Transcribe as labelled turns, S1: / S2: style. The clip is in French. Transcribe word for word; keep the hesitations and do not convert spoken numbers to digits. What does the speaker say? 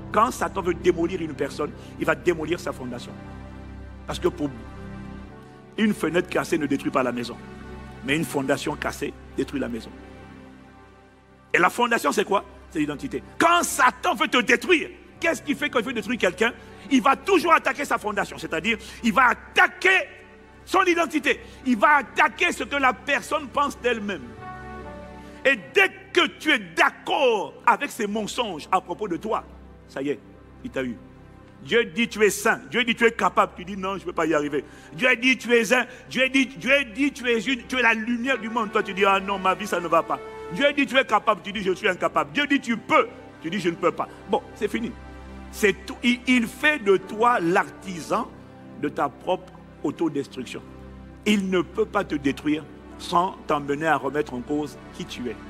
S1: Quand Satan veut démolir une personne, il va démolir sa fondation. Parce que pour une fenêtre cassée ne détruit pas la maison. Mais une fondation cassée détruit la maison. Et la fondation, c'est quoi? C'est l'identité. Quand Satan veut te détruire, qu'est-ce qui fait qu'il veut détruire quelqu'un? Il va toujours attaquer sa fondation. C'est-à-dire, il va attaquer son identité. Il va attaquer ce que la personne pense d'elle-même. Et dès que tu es d'accord avec ces mensonges à propos de toi, ça y est, il t'a eu. Dieu dit tu es saint, Dieu dit tu es capable, tu dis non, je ne peux pas y arriver. Dieu dit tu es saint, Dieu dit, Dieu dit tu es une, tu es la lumière du monde, toi tu dis ah non, ma vie ça ne va pas. Dieu dit tu es capable, tu dis je suis incapable. Dieu dit tu peux, tu dis je ne peux pas. Bon, c'est fini. C'est tout. Il, il fait de toi l'artisan de ta propre autodestruction. Il ne peut pas te détruire sans t'emmener à remettre en cause qui tu es.